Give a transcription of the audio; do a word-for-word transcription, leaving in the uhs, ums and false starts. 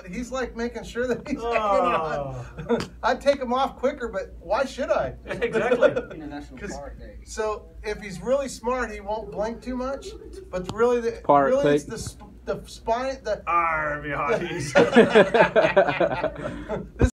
he's like making sure that he's Oh. hanging on. I'd take him off quicker, but why should I? Exactly. International Park Day. So if he's really smart, he won't blink too much. But really, the Part really click. it's the sp- the spine the. Army hotties. This